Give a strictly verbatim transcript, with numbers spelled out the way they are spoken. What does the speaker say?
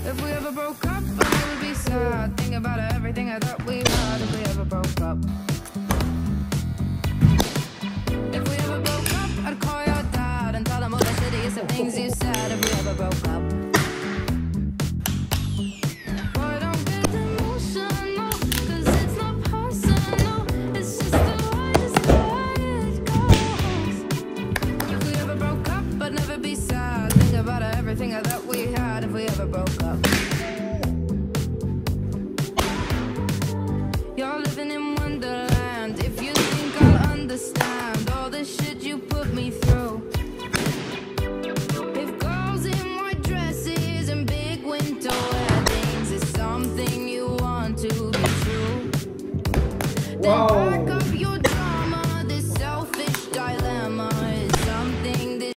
If we ever broke up, I'd never be sad. Think about everything I thought we had. If we ever broke up. If we ever broke up, I'd call your dad and tell him all the shittiest of things you said. If we ever broke up. Boy, don't get emotional, 'cause it's not personal. It's just the way, it's the way it goes. If we ever broke up, I'd never be sad. Think about everything I thought we had. If we ever broke up.